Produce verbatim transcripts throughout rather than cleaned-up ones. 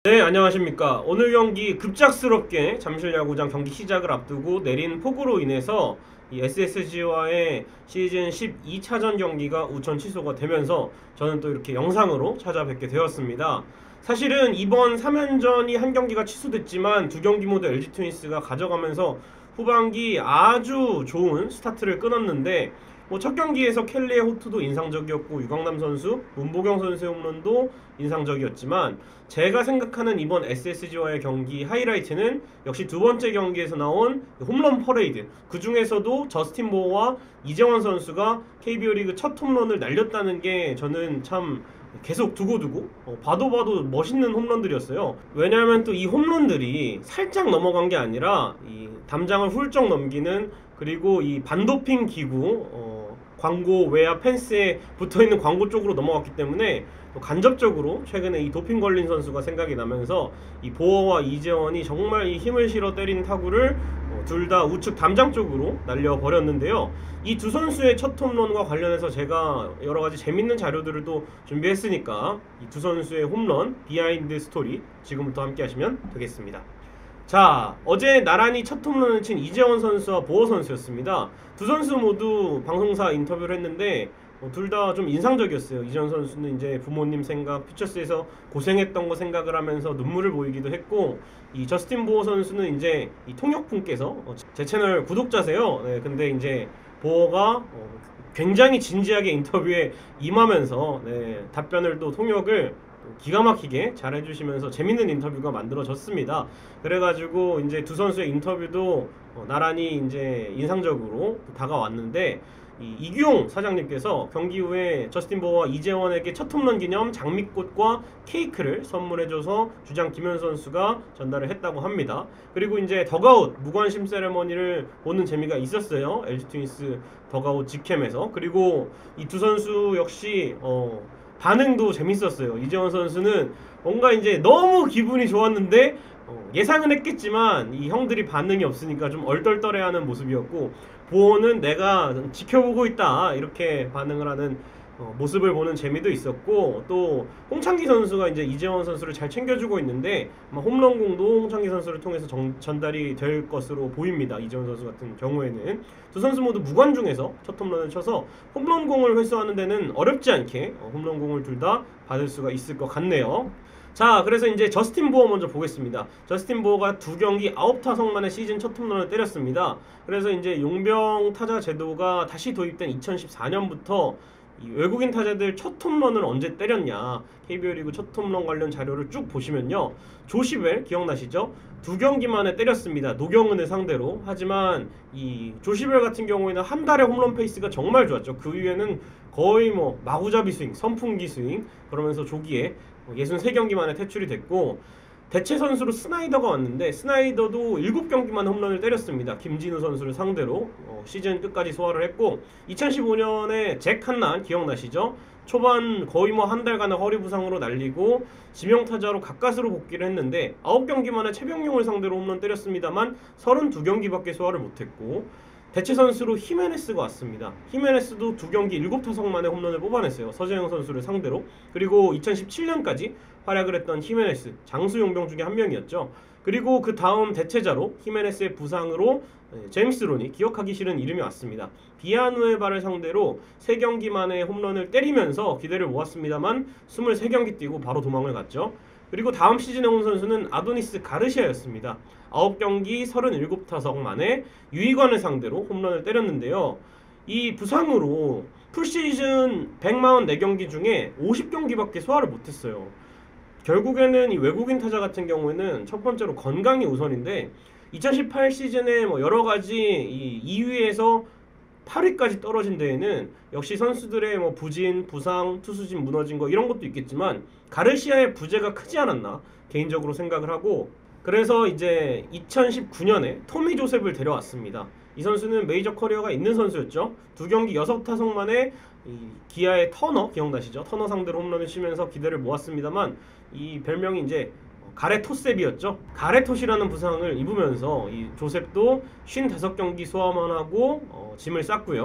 네, 안녕하십니까. 오늘 경기 급작스럽게 잠실야구장 경기 시작을 앞두고 내린 폭우로 인해서 이 에스에스지와의 시즌 십이 차전 경기가 우천 취소가 되면서 저는 또 이렇게 영상으로 찾아뵙게 되었습니다. 사실은 이번 삼 연전이 한 경기가 취소됐지만 두 경기 모두 엘지 트윈스가 가져가면서 후반기 아주 좋은 스타트를 끊었는데, 뭐 첫 경기에서 켈리의 호투도 인상적이었고 유강남 선수, 문보경 선수의 홈런도 인상적이었지만, 제가 생각하는 이번 에스에스지와의 경기 하이라이트는 역시 두 번째 경기에서 나온 홈런 퍼레이드, 그 중에서도 저스틴 보어와 이재원 선수가 케이비오 리그 첫 홈런을 날렸다는 게 저는 참 계속 두고두고 어, 봐도 봐도 멋있는 홈런들이었어요. 왜냐하면 또 이 홈런들이 살짝 넘어간 게 아니라 이 담장을 훌쩍 넘기는, 그리고 이 반도핑 기구 어, 광고 외야 펜스에 붙어있는 광고 쪽으로 넘어갔기 때문에 또 간접적으로 최근에 이 도핑 걸린 선수가 생각이 나면서 이 보어와 이재원이 정말 이 힘을 실어 때린 타구를 어, 둘 다 우측 담장 쪽으로 날려버렸는데요. 이 두 선수의 첫 홈런과 관련해서 제가 여러가지 재밌는 자료들을 또 준비했으니까 이 두 선수의 홈런 비하인드 스토리 지금부터 함께 하시면 되겠습니다. 자, 어제 나란히 첫 홈런을 친 이재원 선수와 보어 선수였습니다. 두 선수 모두 방송사 인터뷰를 했는데 어, 둘 다 좀 인상적이었어요. 이재원 선수는 이제 부모님 생각, 퓨처스에서 고생했던 거 생각을 하면서 눈물을 보이기도 했고, 이 저스틴 보어 선수는 이제 이 통역분께서 어, 제 채널 구독자세요. 네, 근데 이제 보어가 어, 굉장히 진지하게 인터뷰에 임하면서 네, 답변을 또 통역을 기가 막히게 잘 해주시면서 재밌는 인터뷰가 만들어졌습니다. 그래가지고 이제 두 선수의 인터뷰도 어, 나란히 이제 인상적으로 다가왔는데, 이 이규용 사장님께서 경기 후에 저스틴 보어와 이재원에게 첫 홈런 기념 장미꽃과 케이크를 선물해줘서 주장 김현 선수가 전달을 했다고 합니다. 그리고 이제 더가웃 무관심 세레머니를 보는 재미가 있었어요. 엘지 트윈스 더가웃 직캠에서. 그리고 이 두 선수 역시 어, 반응도 재밌었어요. 이재원 선수는 뭔가 이제 너무 기분이 좋았는데 어, 예상은 했겠지만 이 형들이 반응이 없으니까 좀 얼떨떨해하는 모습이었고, 보호는 내가 지켜보고 있다 이렇게 반응을 하는 어, 모습을 보는 재미도 있었고, 또 홍창기 선수가 이제 이재원 선수를 잘 챙겨주고 있는데 아마 홈런공도 홍창기 선수를 통해서 정, 전달이 될 것으로 보입니다. 이재원 선수 같은 경우에는 두 선수 모두 무관중에서 첫 홈런을 쳐서 홈런공을 회수하는 데는 어렵지 않게 어, 홈런공을 둘 다 받을 수가 있을 것 같네요. 자, 그래서 이제 저스틴 보어 먼저 보겠습니다. 저스틴 보어가 두 경기 아홉 타석 만에 시즌 첫 홈런을 때렸습니다. 그래서 이제 용병 타자 제도가 다시 도입된 이천십사 년부터 이 외국인 타자들 첫 홈런을 언제 때렸냐, 케이비오 리그 첫 홈런 관련 자료를 쭉 보시면요, 조시벨 기억나시죠? 두 경기 만에 때렸습니다. 노경은을 상대로. 하지만 이 조시벨 같은 경우에는 한 달에 홈런 페이스가 정말 좋았죠. 그 이후에는 거의 뭐 마구잡이 스윙, 선풍기 스윙, 그러면서 조기에 육십삼 경기 만에 퇴출이 됐고, 대체 선수로 스나이더가 왔는데 스나이더도 일곱 경기 만에 홈런을 때렸습니다. 김진우 선수를 상대로 어, 시즌 끝까지 소화를 했고, 이천십오 년에 잭 한난 기억나시죠? 초반 거의 뭐 한 달간의 허리 부상으로 날리고 지명타자로 가까스로 복귀를 했는데 아홉 경기 만에 최병용을 상대로 홈런 때렸습니다만 삼십이 경기밖에 소화를 못했고, 대체 선수로 히메네스가 왔습니다. 히메네스도 두 경기 일곱 타석 만에 홈런을 뽑아냈어요. 서재영 선수를 상대로. 그리고 이천십칠 년까지 활약을 했던 히메네스, 장수 용병 중에 한 명이었죠. 그리고 그 다음 대체자로 히메네스의 부상으로 제임스 론이, 기억하기 싫은 이름이 왔습니다. 비아누에바를 상대로 세 경기 만에 홈런을 때리면서 기대를 모았습니다만 이십삼 경기 뛰고 바로 도망을 갔죠. 그리고 다음 시즌에 온 선수는 아도니스 가르시아였습니다. 아홉 경기 삼십칠 타석 만에 유이관을 상대로 홈런을 때렸는데요. 이 부상으로 풀시즌 백사십사 경기 중에 오십 경기밖에 소화를 못했어요. 결국에는 이 외국인 타자 같은 경우에는 첫 번째로 건강이 우선인데, 이천십팔 시즌에 뭐 여러 가지 이 이 위에서 팔 위까지 떨어진 데에는 역시 선수들의 뭐 부진, 부상, 투수진 무너진 거 이런 것도 있겠지만 가르시아의 부재가 크지 않았나 개인적으로 생각을 하고, 그래서 이제 이천십구 년에 토미 조셉을 데려왔습니다. 이 선수는 메이저 커리어가 있는 선수였죠. 두 경기 여섯 타석 만에 이 기아의 터너 기억나시죠? 터너 상대로 홈런을 치면서 기대를 모았습니다만 이 별명이 이제 가레토셉이었죠. 가레토시라는 부상을 입으면서 이 조셉도 오십오 경기 소화만 하고 어, 짐을 쌌고요.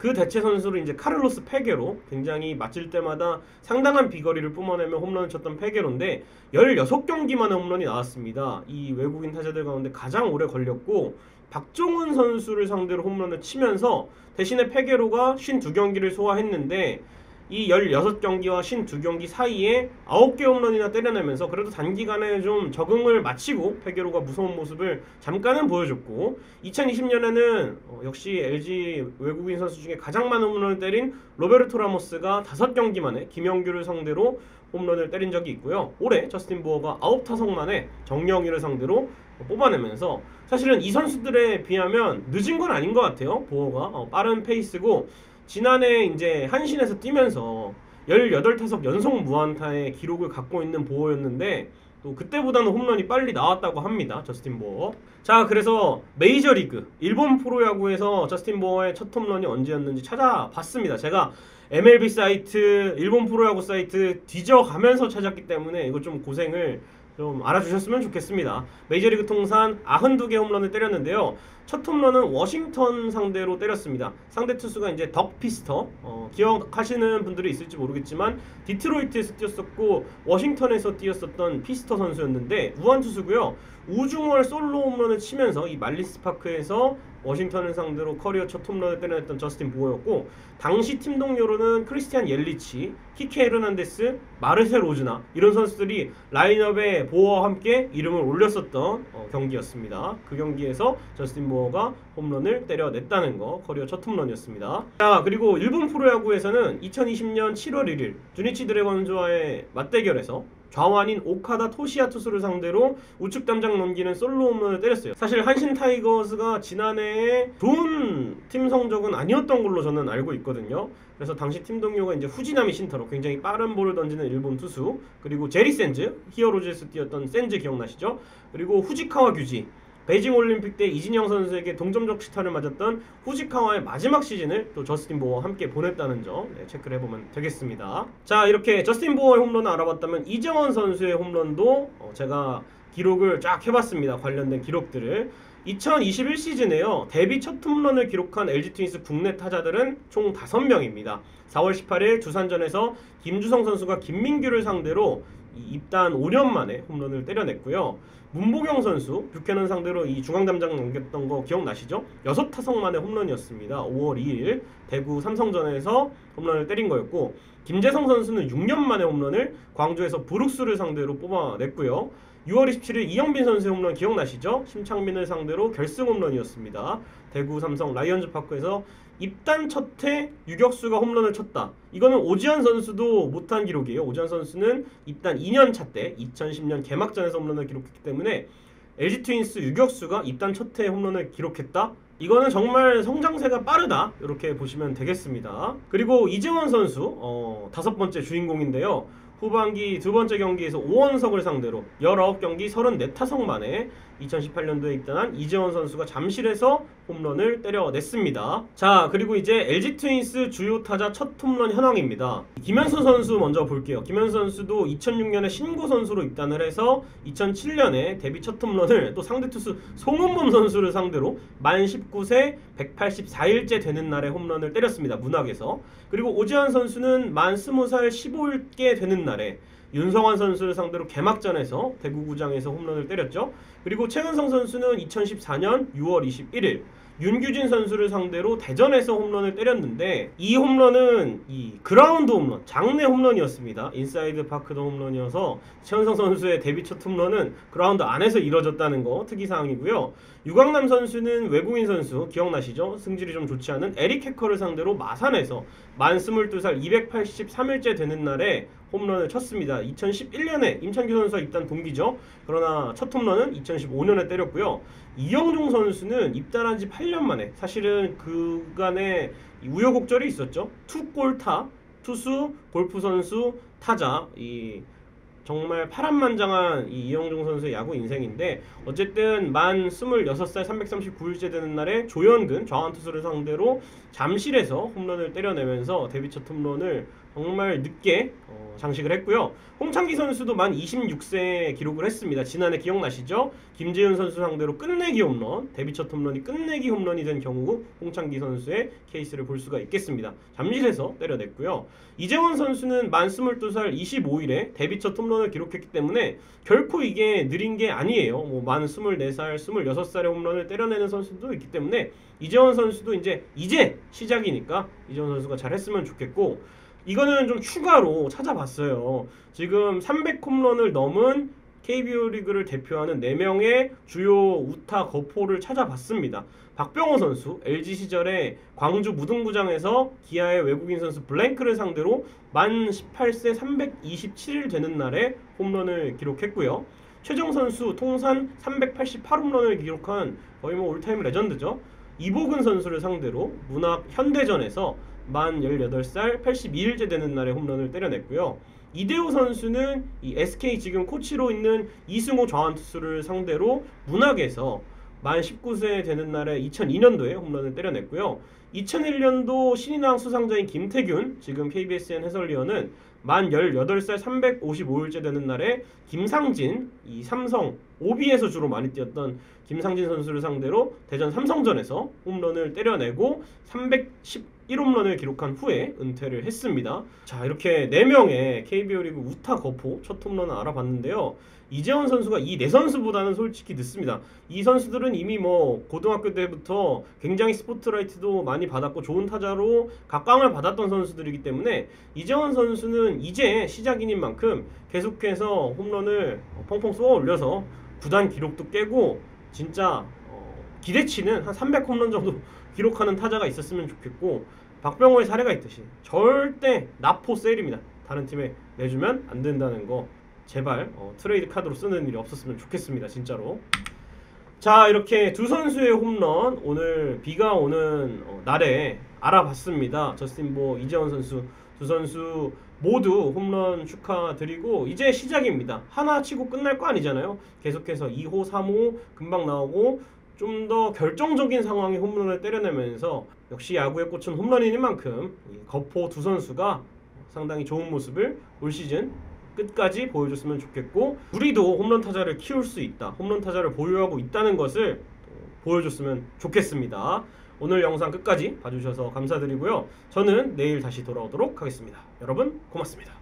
그 대체 선수로 이제 카를로스 페게로, 굉장히 맞을 때마다 상당한 비거리를 뿜어내며 홈런을 쳤던 페게로인데 열여섯 경기 만에 홈런이 나왔습니다. 이 외국인 타자들 가운데 가장 오래 걸렸고, 박종훈 선수를 상대로 홈런을 치면서 대신에 페게로가 오십이 경기를 소화했는데 이 열여섯 경기와 오십이 경기 사이에 아홉 개 홈런이나 때려내면서 그래도 단기간에 좀 적응을 마치고 페게로가 무서운 모습을 잠깐은 보여줬고, 이천이십 년에는 어, 역시 엘지 외국인 선수 중에 가장 많은 홈런을 때린 로베르토 라모스가 다섯 경기 만에 김영규를 상대로 홈런을 때린 적이 있고요. 올해 저스틴 보어가 아홉 타석 만에 정영희를 상대로 뽑아내면서 사실은 이 선수들에 비하면 늦은 건 아닌 것 같아요. 보어가 어, 빠른 페이스고, 지난해 이제 한신에서 뛰면서 열여덟 타석 연속 무안타의 기록을 갖고 있는 보어였는데 또 그때보다는 홈런이 빨리 나왔다고 합니다. 저스틴 보어. 자, 그래서 메이저리그 일본 프로야구에서 저스틴 보어의 첫 홈런이 언제였는지 찾아봤습니다. 제가 엠엘비 사이트, 일본 프로야구 사이트 뒤져가면서 찾았기 때문에 이거 좀 고생을 좀 알아주셨으면 좋겠습니다. 메이저리그 통산 구십이 개 홈런을 때렸는데요. 첫 홈런은 워싱턴 상대로 때렸습니다. 상대 투수가 이제 덕 피스터, 어, 기억하시는 분들이 있을지 모르겠지만 디트로이트에서 뛰었었고 워싱턴에서 뛰었었던 피스터 선수였는데 우완 투수고요. 우중월 솔로 홈런을 치면서 이 말린스 파크에서 워싱턴을 상대로 커리어 첫 홈런을 때려냈던 저스틴 보어였고, 당시 팀 동료로는 크리스티안 옐리치, 키케 헤르난데스, 마르세 로즈나 이런 선수들이 라인업에 보어와 함께 이름을 올렸었던 어, 경기였습니다. 그 경기에서 저스틴 보어가 홈런을 때려냈다는 거, 커리어 첫 홈런이었습니다. 자, 그리고 일본 프로야구에서는 이천이십 년 칠월 일일 주니치 드래곤즈와의 맞대결에서 좌완인 오카다 토시야 투수를 상대로 우측 담장 넘기는 솔로 홈런을 때렸어요. 사실 한신 타이거스가 지난해에 좋은 팀 성적은 아니었던 걸로 저는 알고 있거든요. 그래서 당시 팀 동료가 이제 후지나미 신타로, 굉장히 빠른 볼을 던지는 일본 투수, 그리고 제리 샌즈, 히어로즈에서 뛰었던 샌즈 기억나시죠? 그리고 후지카와 규지, 베이징 올림픽 때 이진영 선수에게 동점적 시타를 맞았던 후지카와의 마지막 시즌을 또 저스틴 보어와 함께 보냈다는 점 네, 체크를 해보면 되겠습니다. 자, 이렇게 저스틴 보어의 홈런을 알아봤다면 이정원 선수의 홈런도 어, 제가 기록을 쫙 해봤습니다. 관련된 기록들을. 이천이십일 시즌에요. 데뷔 첫 홈런을 기록한 엘지 트윈스 국내 타자들은 총 다섯 명입니다. 사월 십팔일 두산전에서 김주성 선수가 김민규를 상대로 입단 오 년 만에 홈런을 때려냈고요. 문보경 선수, 뷰캐넌 상대로 이 중앙담장 넘겼던 거 기억나시죠? 여섯 타석 만에 홈런이었습니다. 오월 이일 대구 삼성전에서 홈런을 때린 거였고, 김재성 선수는 육 년 만에 홈런을 광주에서 브룩스를 상대로 뽑아냈고요. 유월 이십칠일 이영빈 선수의 홈런 기억나시죠? 심창민을 상대로 결승 홈런이었습니다. 대구 삼성 라이언즈 파크에서 입단 첫해 유격수가 홈런을 쳤다. 이거는 오지환 선수도 못한 기록이에요. 오지환 선수는 입단 이 년 차 때 이천십 년 개막전에서 홈런을 기록했기 때문에 엘지 트윈스 유격수가 입단 첫해 홈런을 기록했다? 이거는 정말 성장세가 빠르다, 이렇게 보시면 되겠습니다. 그리고 이재원 선수, 어, 다섯 번째 주인공인데요. 후반기 두 번째 경기에서 오원석을 상대로 열아홉 경기 삼십사 타석 만에 이천십팔 년도에 입단한 이재원 선수가 잠실에서 홈런을 때려냈습니다. 자, 그리고 이제 엘지 트윈스 주요 타자 첫 홈런 현황입니다. 김현수 선수 먼저 볼게요. 김현수 선수도 이천육 년에 신고 선수로 입단을 해서 이천칠 년에 데뷔 첫 홈런을 또 상대 투수 송은범 선수를 상대로 만 십구 세 백팔십사 일째 되는 날에 홈런을 때렸습니다. 문학에서. 그리고 오지환 선수는 만 스무 살 십오 일께 되는 날에 윤성환 선수를 상대로 개막전에서 대구구장에서 홈런을 때렸죠. 그리고 최은성 선수는 이천십사 년 유월 이십일일 윤규진 선수를 상대로 대전에서 홈런을 때렸는데, 이 홈런은 이 그라운드 홈런, 장내 홈런이었습니다. 인사이드 파크도 홈런이어서 최은성 선수의 데뷔 첫 홈런은 그라운드 안에서 이뤄졌다는 거 특이사항이고요. 유광남 선수는 외국인 선수 기억나시죠? 승질이 좀 좋지 않은 에릭 해커를 상대로 마산에서 만 스물두 살 이백팔십삼 일째 되는 날에 홈런을 쳤습니다. 이천십일 년에 임창규 선수와 입단 동기죠. 그러나 첫 홈런은 이천십오 년에 때렸고요. 이영종 선수는 입단한 지 팔 년 만에, 사실은 그간에 우여곡절이 있었죠. 투골타, 투수, 골프 선수, 타자, 이 정말 파란만장한 이 이영종 선수의 야구 인생인데, 어쨌든 만 스물여섯 살 삼백삼십구 일째 되는 날에 조현근 좌완 투수를 상대로 잠실에서 홈런을 때려내면서 데뷔 첫 홈런을 정말 늦게 어, 장식을 했고요. 홍창기 선수도 만 이십육 세 기록을 했습니다. 지난해 기억나시죠? 김재윤 선수 상대로 끝내기 홈런, 데뷔 첫 홈런이 끝내기 홈런이 된 경우 홍창기 선수의 케이스를 볼 수가 있겠습니다. 잠실에서 때려냈고요. 이재원 선수는 만 스물두 살 이십오 일에 데뷔 첫 홈런을 기록했기 때문에 결코 이게 느린 게 아니에요. 뭐 만 스물네 살, 스물여섯 살에 홈런을 때려내는 선수도 있기 때문에 이재원 선수도 이제 이제 시작이니까 이재원 선수가 잘했으면 좋겠고, 이거는 좀 추가로 찾아봤어요. 지금 삼백 홈런을 넘은 케이비오 리그를 대표하는 네 명의 주요 우타 거포를 찾아봤습니다. 박병호 선수, 엘지 시절에 광주 무등구장에서 기아의 외국인 선수 블랭크를 상대로 만 십팔 세 삼백이십칠 일 되는 날에 홈런을 기록했고요. 최정 선수 통산 삼백팔십팔 홈런을 기록한 거의 뭐 올타임 레전드죠. 이보근 선수를 상대로 문학 현대전에서 만 열여덟 살 팔십이 일째 되는 날에 홈런을 때려냈고요. 이대호 선수는 이 에스케이 지금 코치로 있는 이승호 좌완투수를 상대로 문학에서 만 십구 세 되는 날에 이천이 년도에 홈런을 때려냈고요. 이천일 년도 신인왕 수상자인 김태균, 지금 케이비에스엔 해설위원은 만 열여덟 살 삼백오십오 일째 되는 날에 김상진, 이 삼성 오비에서 주로 많이 뛰었던 김상진 선수를 상대로 대전 삼성전에서 홈런을 때려내고 삼백십일 홈런을 기록한 후에 은퇴를 했습니다. 자, 이렇게 네 명의 케이비오 리그 우타 거포 첫 홈런을 알아봤는데요. 이재원 선수가 이 네 선수보다는 솔직히 늦습니다. 이 선수들은 이미 뭐 고등학교 때부터 굉장히 스포트라이트도 많이 받았고 좋은 타자로 각광을 받았던 선수들이기 때문에 이재원 선수는 이제 시작인인 만큼 계속해서 홈런을 펑펑 쏘아 올려서 구단 기록도 깨고 진짜 어 기대치는 한 삼백 홈런 정도 기록하는 타자가 있었으면 좋겠고, 박병호의 사례가 있듯이 절대 나포 세일입니다. 다른 팀에 내주면 안 된다는 거 제발 어, 트레이드 카드로 쓰는 일이 없었으면 좋겠습니다. 진짜로. 자, 이렇게 두 선수의 홈런 오늘 비가 오는 어, 날에 알아봤습니다. 저스틴 보, 이재원 선수 두 선수 모두 홈런 축하드리고 이제 시작입니다. 하나 치고 끝날 거 아니잖아요. 계속해서 이 호, 삼 호 금방 나오고 좀 더 결정적인 상황에 홈런을 때려내면서 역시 야구의 꽃은 홈런인 만큼 이 거포 두 선수가 상당히 좋은 모습을 올 시즌 끝까지 보여줬으면 좋겠고, 우리도 홈런 타자를 키울 수 있다, 홈런 타자를 보유하고 있다는 것을 보여줬으면 좋겠습니다. 오늘 영상 끝까지 봐주셔서 감사드리고요. 저는 내일 다시 돌아오도록 하겠습니다. 여러분 고맙습니다.